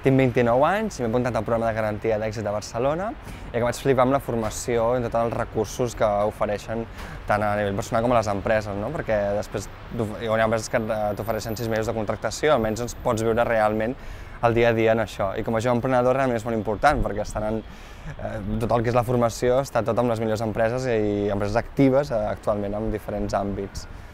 Tinc 29 anys i m'he apuntat al programa de garantia d'èxit de Barcelona i que vaig flipar amb la formació i tots els recursos que ofereixen tant a nivell personal com a les empreses, no? Perquè després hi ha empreses que t'ofereixen 6 mesos de contractació, almenys doncs, pots viure realment el dia a dia en això. I com a jove emprenedor realment és molt important perquè tot el que és la formació està tot amb les millors empreses i empreses actives actualment en diferents àmbits.